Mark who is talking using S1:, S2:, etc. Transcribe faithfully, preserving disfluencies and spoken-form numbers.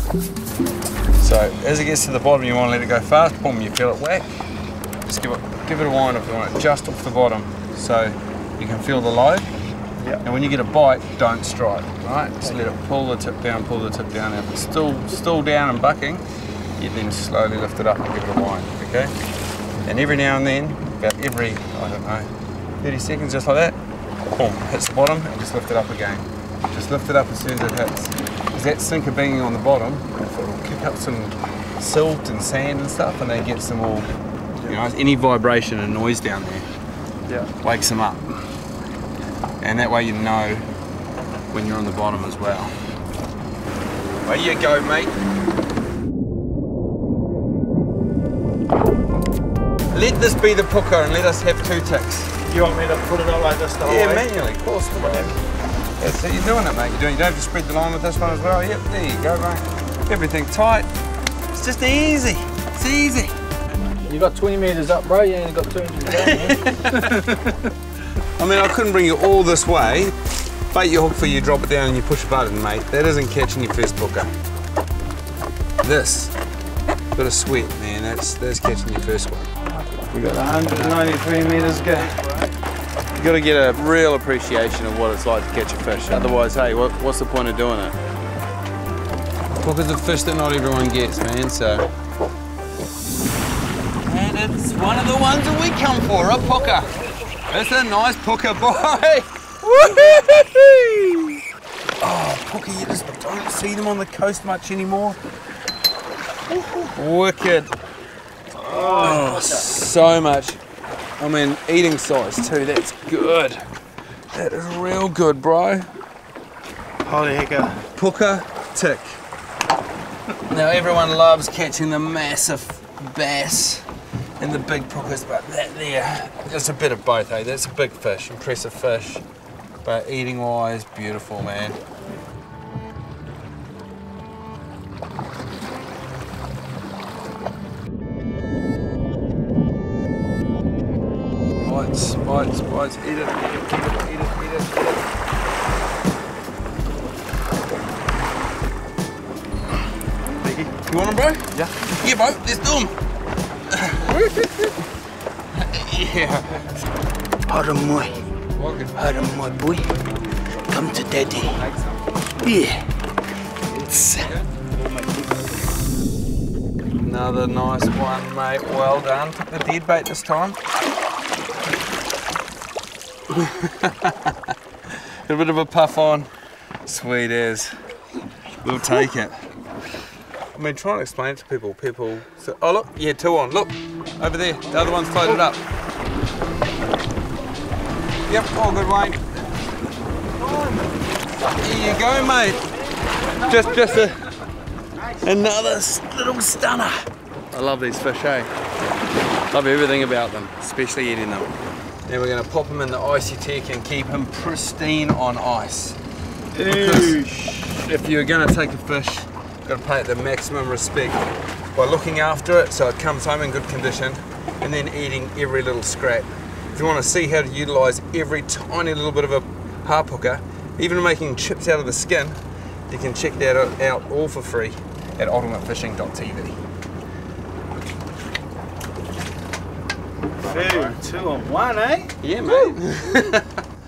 S1: So as it gets to the bottom, you want to let it go fast. Boom, you feel it whack. Just give it, give it a wind if you want it just off the bottom, so you can feel the load.
S2: Yep.
S1: And when you get a bite, don't strike. Right? Just let it pull the tip down, pull the tip down. If it's still still down and bucking, you then slowly lift it up and give it a wind. Okay. And every now and then, about every I don't know, thirty seconds, just like that, boom, hits the bottom, and just lift it up again. Just lift it up as soon as it hits. Because that sinker banging on the bottom, it'll kick up some silt and sand and stuff, and then gets them all, you know, any vibration and noise down there,
S2: Yeah.
S1: wakes them up. And that way you know when you're on the bottom as well. There you go, mate. Let this be the puka and let us have two ticks.
S2: You want me to put it on like this the whole
S1: Yeah,
S2: way?
S1: manually, of course. Yeah, so you're doing it, mate. You're doing. You don't have to spread the line with this one as well. Yep, there you go, mate. Everything tight. It's just easy. It's easy.
S2: You got twenty metres up, bro. You ain't got two inches down.
S1: I mean, I couldn't bring you all this way. Bait your hook for you, drop it down, and you push a button, mate. That isn't catching your first puka. This bit of sweat, man. That's that's catching your first one.
S2: We got one hundred ninety-three metres go.
S3: You got to get a real appreciation of what it's like to catch a fish. Otherwise, hey, what, what's the point of doing it?
S1: Puka's a fish that not everyone gets, man, so. And it's one of the ones that we come for, a puka. It's a nice puka, boy. Woo-hoo-hoo-hoo. Oh, puka, you just don't see them on the coast much anymore. Wicked. Oh, so much. I mean, eating size too, that's good. That is real good, bro.
S2: Holy hecker.
S1: Puka tick. Now everyone loves catching the massive bass and the big pukas, but that there, it's a bit of both, eh? That's a big fish, impressive fish, but eating wise, beautiful, man. Bites, bites, bites, eat it, eat it, eat it, eat it, eat it, eat it. You want them, bro?
S2: Yeah.
S1: Yeah, bro, let's do them. Yeah.
S4: Haramoy,
S1: Welcome.
S4: haramoy boy, come to daddy. Yeah. It's
S1: Another nice one, mate. Well done. Took the dead bait this time. A bit of a puff on. Sweet as. We'll take it. I mean, try and explain it to people. People say, oh look, yeah, two on. Look, over there. The other one's floated up. Yep, all good, Wayne. There you go, mate. Just, just a, another little stunner. I love these fish, eh? Love everything about them, especially eating them. Now we're going to pop them in the icy tech and keep him pristine on ice. Because if you're going to take a fish, you've got to pay it the maximum respect by looking after it so it comes home in good condition and then eating every little scrap. If you want to see how to utilise every tiny little bit of a hapuka, even making chips out of the skin, you can check that out all for free at ultimate fishing dot T V.
S2: Two, two on one, eh?
S1: Yeah, mate.